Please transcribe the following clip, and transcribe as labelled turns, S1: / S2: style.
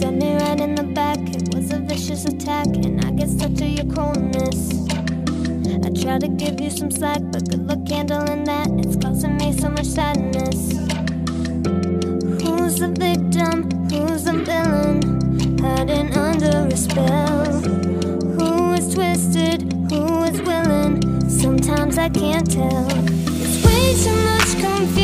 S1: stabbed me right in the back. It was a vicious attack, and I get stuck to your coldness. I try to give you some slack, but good luck handling that. It's causing me so much sadness. Who's the victim? Who's the villain? Hiding under a spell. Who is twisted? Who is willing? Sometimes I can't tell. It's way too much confusion.